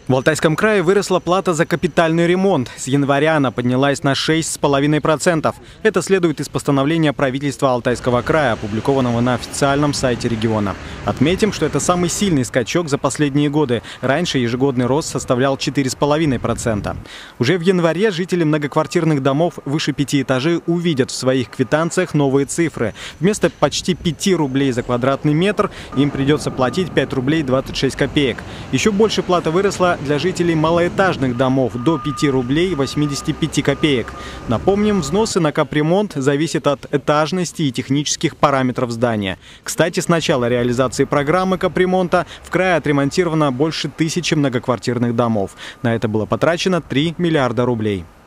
В Алтайском крае выросла плата за капитальный ремонт. С января она поднялась на 6,5%. Это следует из постановления правительства Алтайского края, опубликованного на официальном сайте региона. Отметим, что это самый сильный скачок за последние годы. Раньше ежегодный рост составлял 4,5%. Уже в январе жители многоквартирных домов выше 5 этажей увидят в своих квитанциях новые цифры. Вместо почти 5 рублей за квадратный метр им придется платить 5 рублей 26 копеек. Еще больше плата выросла для жителей малоэтажных домов до 5 рублей 85 копеек. Напомним, взносы на капремонт зависят от этажности и технических параметров здания. Кстати, с начала реализации программы капремонта в крае отремонтировано больше 1000 многоквартирных домов. На это было потрачено 3 миллиарда рублей.